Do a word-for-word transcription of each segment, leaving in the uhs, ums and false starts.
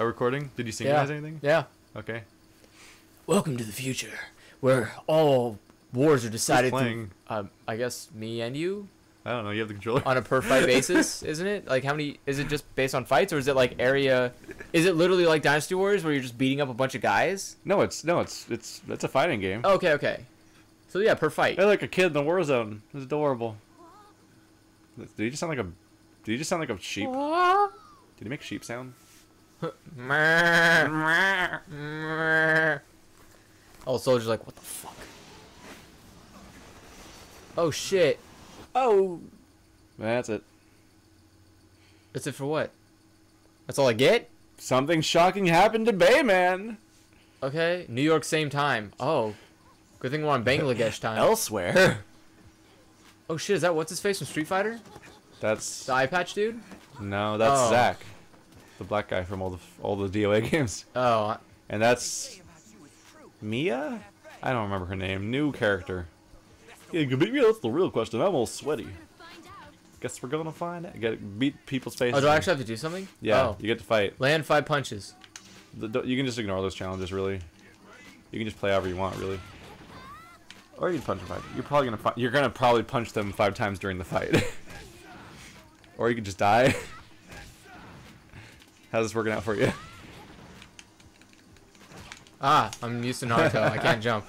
a recording? Did you synchronize Yeah. anything? Yeah. Okay. Welcome to the future, where all wars are decided Who's through, playing? um, I guess, me and you, I don't know. You have the controller. on a per fight basis, isn't it? Like, how many, is it just based on fights, or is it like area, is it literally like Dynasty Warriors, where you're just beating up a bunch of guys? No, it's no, it's it's it's a fighting game. Oh, okay, okay. So yeah, per fight. Hey, like a kid in the war zone. It's adorable. Did he just sound like a? Did he just sound like a sheep? Did he make sheep sound? All soldiers like, what the fuck? Oh shit. Oh. That's it. That's it for what? That's all I get? Something shocking happened to Bayman. Okay. New York, same time. Oh. Good thing we're on Bangladesh time. Elsewhere. Oh shit, is that what's his face from Street Fighter? That's The eye patch dude? no, that's Oh. Zach, the black guy from all the all the D O A games. Oh. And that's Mia? I don't remember her name. New character. Yeah, you can beat me. That's the real question. I'm all sweaty. Guess we're gonna find out. Get beat people's faces. Oh, do I actually have to do something? Yeah, Oh. you get to fight. Land five punches. The, the, you can just ignore those challenges, really. You can just play however you want, really. Or you can punch them five. You're probably gonna pu- you're gonna probably punch them five times during the fight. Or you can just die. How's this working out for you? Ah, I'm used to Naruto. I can't jump.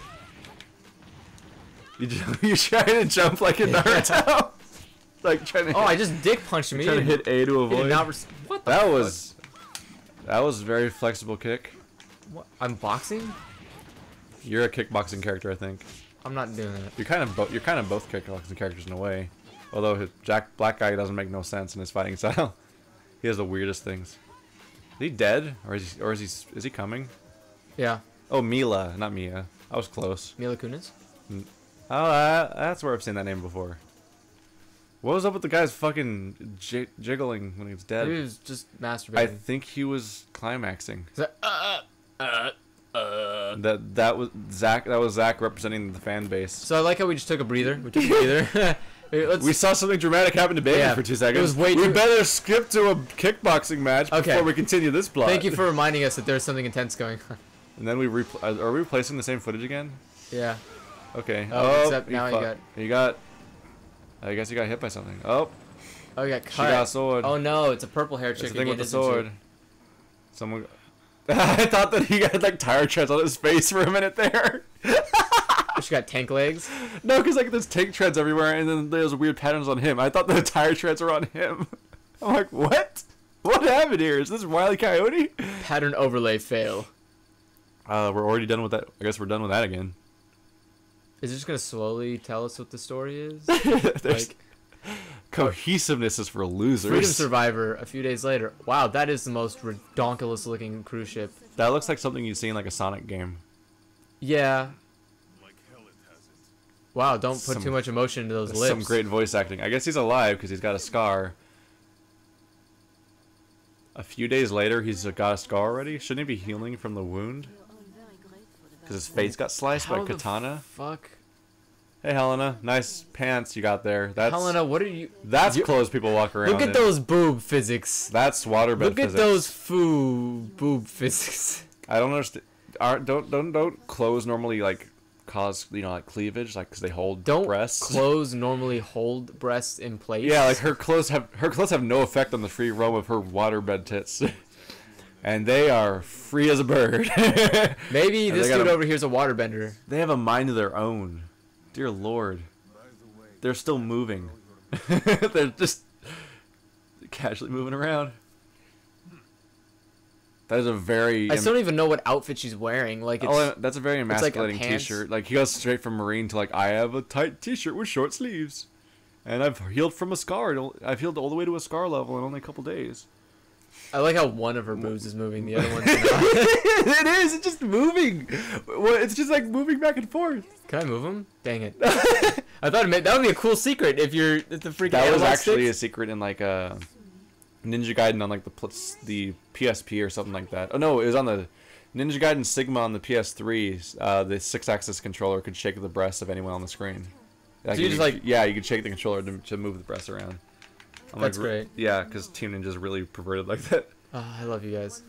You just, you're trying to jump like in Naruto. Like trying to. Oh, hit, I just dick punched me. trying to hit A to He did avoid. not res- what the That fuck? was. That was a very flexible kick. What? I'm boxing? You're a kickboxing character, I think. I'm not doing that. You're kind of both. You're kind of both kickboxing characters in a way. Although his Jack Black guy doesn't make no sense in his fighting style. He has the weirdest things. Is he dead, or is he, or is he, is he coming? Yeah. Oh, Mila, not Mia. I was close. Mila Kunis? Oh, uh, that's where I've seen that name before. What was up with the guy's fucking j jiggling when he was dead? He was just masturbating. I think he was climaxing. He's like, uh, uh, uh. That that was Zach. That was Zach representing the fan base. So I like how we just took a breather. We took a breather. Wait, let's, We saw something dramatic happen to Baby Yeah, for two seconds. it was way we too- better skip to a kickboxing match Okay. before we continue this plot. thank you for reminding us that there's something intense going on. And then we repl are we replacing the same footage again? Yeah. Okay. Oh, except now you fu- got- You got. I guess you got hit by something. Oh, Oh, yeah, cut. she got a sword. Oh no, it's a purple hair It's chick the thing again, with the isn't she? sword. Someone. I thought that he got like tire treads on his face for a minute there. She got tank legs. No, because like there's tank treads everywhere, and then there's weird patterns on him. I thought the tire treads were on him. I'm like, what? What happened here? Is this Wile E. Coyote? Pattern overlay fail. Uh, we're already done with that. I guess we're done with that again. Is it just gonna slowly tell us what the story is? There's Like cohesiveness is for losers. Freedom Survivor a few days later. Wow, that is the most redonkulous looking cruise ship. That looks like something you'd see in like a Sonic game. Yeah. Wow, don't put Some- too much emotion into those That's lips. some great voice acting. I guess he's alive because he's got a scar. A few days later, he's got a scar already. Shouldn't he be healing from the wound? Because his face got sliced How by the katana. Fuck. Hey Helena, nice pants you got there. That's Helena, what are you? that's you- clothes people walk around Look at in. those boob physics. That's waterbed Look at physics. those foo boob physics. I don't understand. Aren't don't don't don't clothes normally like cause you know like cleavage like because they hold Don't breasts? clothes normally hold breasts in place? Yeah, like her clothes have her clothes have no effect on the free roam of her waterbed tits, and they are free as a bird. Maybe And this they got dude a- over here is a waterbender. They have a mind of their own. Dear Lord, they're still moving. They're just casually moving around. That is a very. I still don't even know what outfit she's wearing. Like it's Oh, that's a very like a emasculating pants. T-shirt. Like he goes straight from Marine to like I have a tight T-shirt with short sleeves, and I've healed from a scar. I've healed all the way to a scar level in only a couple days. I like how one of her boobs is moving, the other one's not. It is. It's just moving. Well, it's just like moving back and forth. Can I move him? Dang it! I thought it made, that would be a cool secret if you're if the freaking. That was analog actually sticks. a secret in like a Ninja Gaiden on like the pl- the P S P or something like that. Oh no, it was on the Ninja Gaiden Sigma on the P S three. Uh, the six-axis controller could shake the breasts of anyone on the screen. Like, So you just, could- like- yeah, you could shake the controller to, to move the breasts around. I'm That's like, great. Yeah, because Team Ninja's really perverted like that. Oh, I love you guys.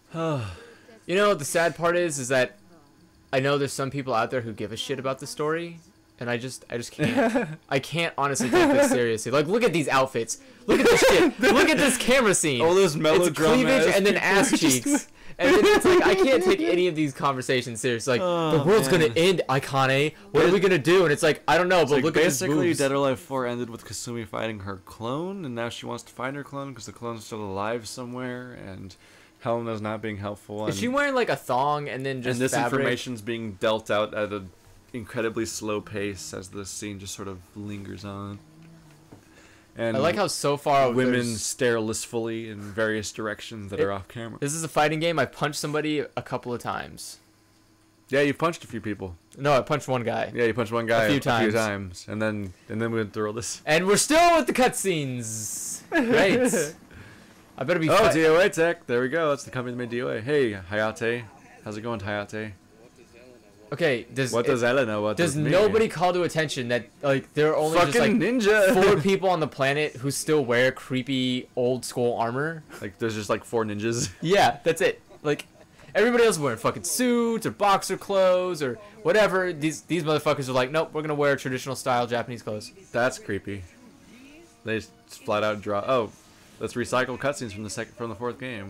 You know, the sad part is, is that I know there's some people out there who give a shit about the story, and I just, I just can't. I can't honestly take this seriously. Like, look at these outfits. Look at this shit. Look at this camera scene. All those It's melodrama cleavage and then ass cheeks. And then it's like, I can't take any of these conversations seriously. Like, Oh, the world's man. gonna end, Aikane. What are we gonna do? And it's like, I don't know, but Like look at his basically, boobs. Dead or Alive four ended with Kasumi fighting her clone, and now she wants to find her clone because the clone's still alive somewhere, and Helena's not being helpful. And, Is she wearing like a thong and then just and this fabric? information's being dealt out at an incredibly slow pace as the scene just sort of lingers on. And I like how so far women there's- stare listfully in various directions that It- are off camera. This is a fighting game. I punched somebody a couple of times. Yeah, you punched a few people. No, I punched one guy. Yeah, you punched one guy A few a times. few times, and then and then we went through all this. And we're still with the cutscenes. Great. I better be. Oh, fi- D O A Tech. There we go. That's the company that made D O A. Hey, Hayate. How's it going, Hayate? okay. Does What it- does Ella know? What does does me? nobody call to attention that like there are only Fucking just like ninja. four people on the planet who still wear creepy old school armor? Like there's just like four ninjas. Yeah, that's it. Like everybody else is wearing fucking suits or boxer clothes or whatever. These these motherfuckers are like, nope, we're gonna wear traditional style Japanese clothes. That's creepy. They just flat out draw. Oh, let's recycle cutscenes from the second from the fourth game.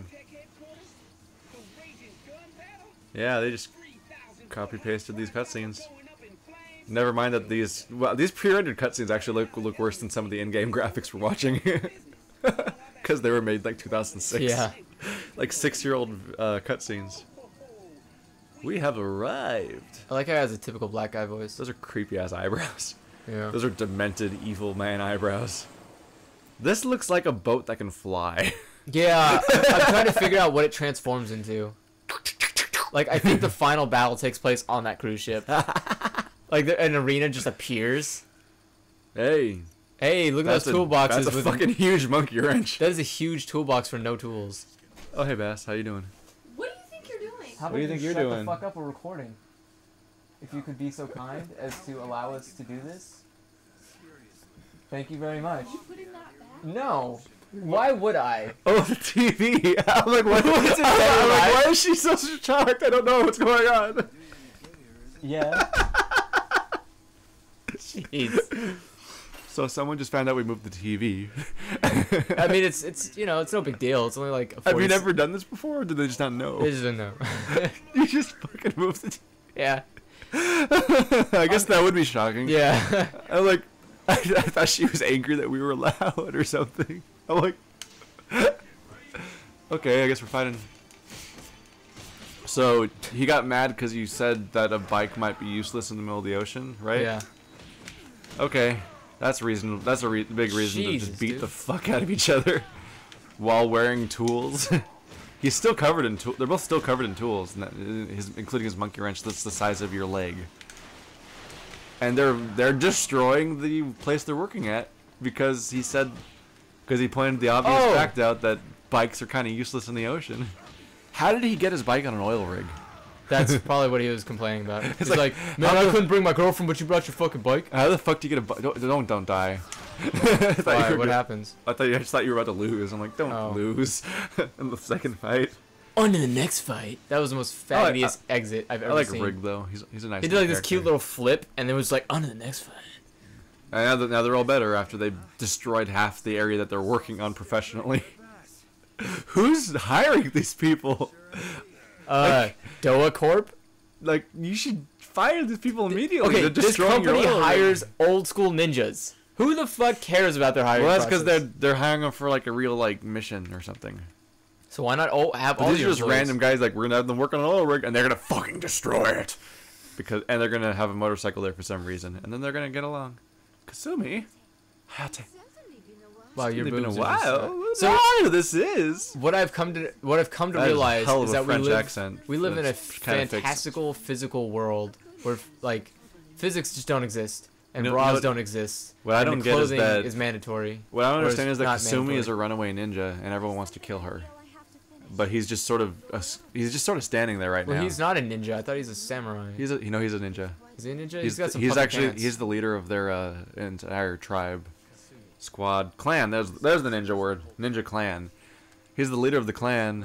Yeah, they just copy pasted these cutscenes. Never mind that these well these pre-rendered cutscenes actually look look worse than some of the in-game graphics we're watching, because they were made like two thousand six. Yeah. Like six-year-old uh, cutscenes. We have arrived. I like how it has a typical black guy voice. Those are creepy ass eyebrows. Yeah. Those are demented evil man eyebrows. This looks like a boat that can fly. Yeah, I'm trying to figure out what it transforms into. Like, I think the final battle takes place on that cruise ship. Like, the, an arena just appears. Hey, Hey, look at that's those a, toolboxes. that's a with fucking huge monkey wrench. That is a huge toolbox for no tools. Oh hey Bass, how you doing? What do you think you're doing? How What do you think you're doing? Shut the fuck up, we're recording. If you could be so kind as to allow us to do this. Thank you very much. Are you putting that back? No. Why would I? Oh, the T V. I'm like, what? What's it I'm saying, like, right? why is she so shocked? I don't know what's going on. Yeah. Jeez. So someone just found out we moved the T V. I mean, it's it's you know it's no big deal. It's only like. A Have you forty never done this before, or did they just not know? They just didn't know. You just fucking moved the T V. Yeah. I guess that would be shocking. Yeah. I'm like, I, I thought she was angry that we were loud or something. I'm like, okay, I guess we're fighting. So he got mad because you said that a bike might be useless in the middle of the ocean, right? Yeah. Okay, that's reason. That's a re big reason to Jesus, just beat dude. the fuck out of each other while wearing tools. He's still covered in tools. They're both still covered in tools, and that, his, including his monkey wrench that's the size of your leg. And they're they're destroying the place they're working at because he said, because he pointed the obvious Oh. fact out that bikes are kind of useless in the ocean. How did he get his bike on an oil rig? That's probably what he was complaining about. He's like, like, man, how I the- couldn't bring my girlfriend, but you brought your fucking bike. How the fuck do you get a bike? Don't, don't don't die. I thought Why? you were What gonna- happens? I thought you I just thought you were about to lose. I'm like, don't Oh. lose in the second fight. On to the next fight. That was the most I like- faggotiest exit I've I ever like seen. Rig though. He's he's a nice. He did like this character. cute little flip, and then was like, on to the next fight. And now, that, now they're all better after they destroyed half the area that they're working on professionally. Who's hiring these people? Uh, Doa Corp. Like, you should fire these people immediately. Okay, They're this destroying your company oil rig. hires old school ninjas. Who the fuck cares about their hiring Well, that's because they're process? they're hiring them for like a real like mission or something. So why not oh, have But all these are your just employees- random guys. Like, we're gonna have them work on an oil rig, and they're gonna fucking destroy it because, and they're gonna have a motorcycle there for some reason, and then they're gonna get along. Kasumi, Hayate. Wow, your It's been a boobs are just, uh, while. So- Wow, this is. What I've come to what I've come to That is a realize hell of is a that French we live accent. we live in a That's kinda fixed. fantastical physical world where like physics just don't exist and You know- you bras know what- don't exist. what I and don't the get is clothing that- is mandatory. What I don't Or it's understand is that not Kasumi mandatory. is a runaway ninja, and everyone wants to kill her. But he's just sort of a s he's just sort of standing there right Well, now. he's not a ninja. I thought he's a samurai. He's a you know he's a ninja. Is he a ninja? He's he's got some he's puffy actually pants. he's the leader of their uh, entire tribe, squad, clan. There's there's the ninja word, ninja clan. He's the leader of the clan,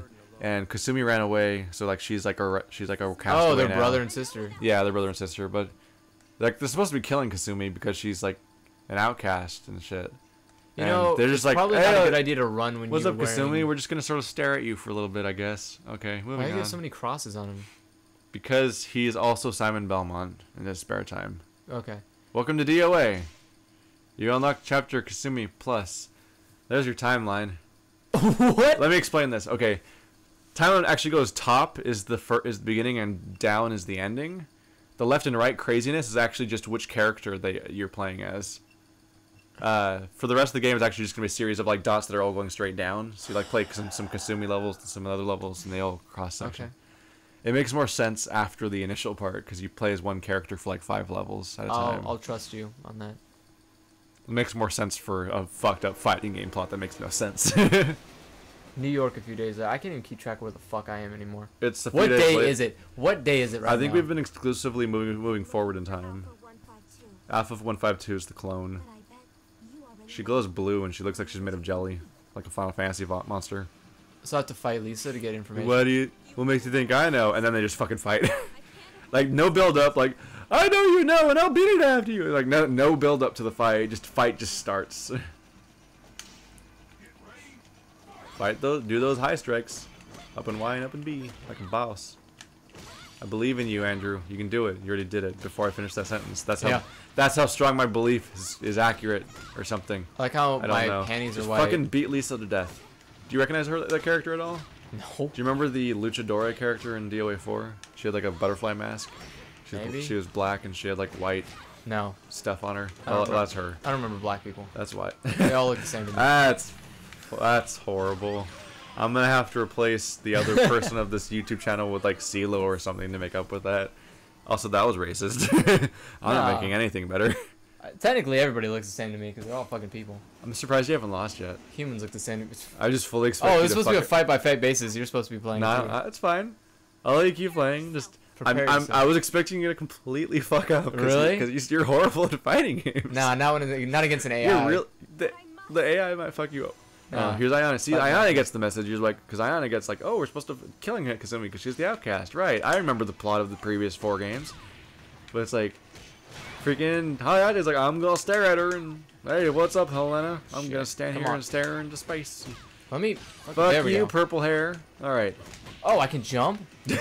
and Kasumi ran away. So like she's like a she's like a castaway Oh, they're now. brother and sister. Yeah, they're brother and sister, but like they're supposed to be killing Kasumi because she's like an outcast and shit. You And know, they're just it's like, probably hey, not a uh, good idea to run when what's you're up, wearing... Kasumi? We're just gonna sort of stare at you for a little bit, I guess. Okay, moving Why do you on. have so many crosses on him? Because he's also Simon Belmont in his spare time. Okay. Welcome to D O A. You unlock chapter Kasumi Plus. There's your timeline. What? Let me explain this. Okay, timeline actually goes top is the fir- is the beginning and down is the ending. The left and right craziness is actually just which character they you're playing as. Uh, for the rest of the game, it's actually just gonna be a series of like dots that are all going straight down. So you like play some some Kasumi levels and some other levels, and they all cross section. Okay. It makes more sense after the initial part because you play as one character for like five levels at a I'll, time. I'll trust you on that. It makes more sense for a fucked up fighting game plot that makes no sense. New York a few days later. I can't even keep track of where the fuck I am anymore. It's a few What days day late. is it? What day is it right I think now? we've been exclusively moving moving forward in time. Alpha one five two is the clone. She glows blue and she looks like she's made of jelly, like a Final Fantasy vo- monster. So I have to fight Lisa to get information. What do you? What makes you think I know? And then they just fucking fight. Like no build up. Like I know you know, and I'll beat it after you. Like no no build up to the fight. Just fight just starts. Fight those. Do those high strikes. Up and Y and up and B, like a boss. I believe in you, Andrew. You can do it. You already did it before I finished that sentence. That's how. Yeah. That's how strong my belief is, is accurate, or something. I like how I don't my know. panties Just are white. fucking beat Lisa to death. Do you recognize her that character at all? No. Do you remember the Luchadora character in D O A four? She had like a butterfly mask. She was, Maybe. she was black and she had like white No. stuff on her. I don't Oh, remember. that's her. I don't remember black people. That's why. They all look the same to me. That's that's horrible. I'm gonna have to replace the other person of this YouTube channel with like CeeLo or something to make up with that. Also, that was racist. I'm not No. making anything better. Uh, Technically, everybody looks the same to me because they're all fucking people. I'm surprised you haven't lost yet. Humans look the same. I just fully expect. Oh, you it's to supposed to be a fuck fight by fight basis. You're supposed to be it. playing. Nah, too. uh, it's fine. I'll let you keep playing. Just. I'm, Prepare I'm, yourself. I was expecting you to completely fuck up. Cause Really? Because you're horrible at fighting games. Nah, not when it's, not against an A I. You're real. The, the A I might fuck you up. Nah. Oh, here's Ayana. See, Fuck Ayana no. gets the message. He's like, because Ayana gets like, oh, we're supposed to killing Kasumi because she's the outcast. Right. I remember the plot of the previous four games. But it's like, freaking Hayate like, I'm going to stare at her and, hey, what's up, Helena? I'm Shit. going to stand Come here on. and stare into space. Let me. Fuck there we you, go. purple hair. All right. Oh, I can jump.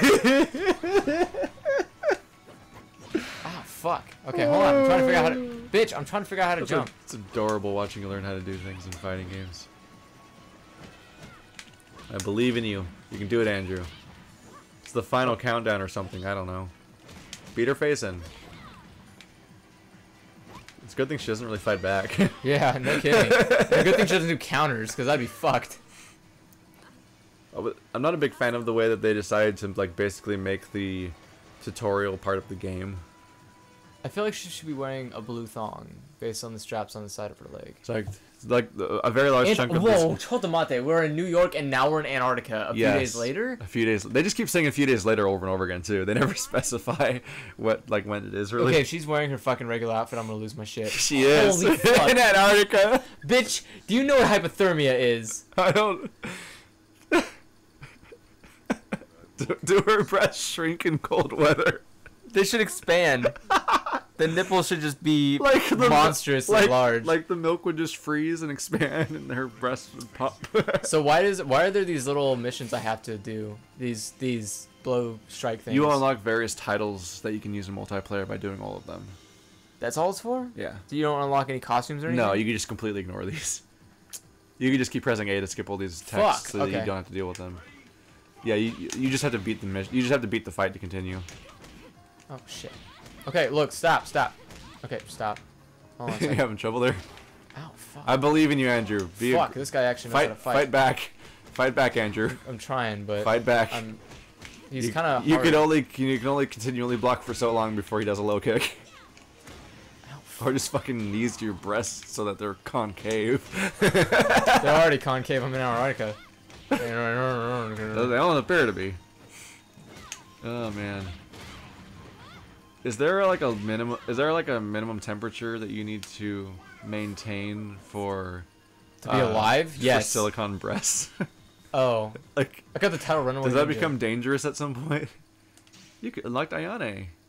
Ah, fuck. Okay, hold on. I'm trying to figure out how to. Bitch, I'm trying to figure out how to It's, jump. it's adorable watching you learn how to do things in fighting games. I believe in you. You can do it, Andrew. It's the final countdown or something. I don't know. Beat her face in. It's a good thing she doesn't really fight back. Yeah, no kidding. A good thing she doesn't do counters, because I'd be fucked. Oh, but I'm not a big fan of the way that they decided to like basically make the tutorial part of the game. I feel like she should be wearing a blue thong based on the straps on the side of her leg. It's like it's like the- a very large And, chunk of whoa, this. chotomate, we're in New York and now we're in Antarctica a few Yes. days later? A few days. They just keep saying a few days later over and over again too. They never specify what like when it is really. Okay, if she's wearing her fucking regular outfit, I'm gonna lose my shit. She is Holy fuck. in Antarctica. Bitch, do you know what hypothermia is? I don't. do, do her breasts shrink in cold weather? They should expand. The nipples should just be Like the monstrously like, large. Like the milk would just freeze and expand, and her breasts would pop. So why does why are there these little missions I have to do? These these blow strike things. You unlock various titles that you can use in multiplayer by doing all of them. That's all it's for? Yeah. So you don't unlock any costumes or anything? No, you can just completely ignore these. You can just keep pressing A to skip all these texts Fuck, so that you okay. don't have to deal with them. Yeah, you you just have to beat the mission. You just have to beat the fight to continue. Oh shit. Okay, look, stop, stop. Okay, stop. Hold on a You second. having trouble there? Ow, fuck. I believe in you, Andrew. Be a- Fuck, this guy actually knows fight, how to fight, fight. back, fight back, Andrew. I'm trying, but Fight back. I'm. He's you, kind of. You can only you can only continually block for so long before he does a low kick. Or just fucking knees to your breasts so that they're concave. They're already concave. I'm in Antarctica. They don't appear to be. Oh man. Is there like a minimum? Is there like a minimum temperature that you need to maintain for To be uh, alive? for Yes. silicone breasts? Oh, Like, I got the title Runaway does that Ninja. become dangerous at some point? You could unlock Ayane.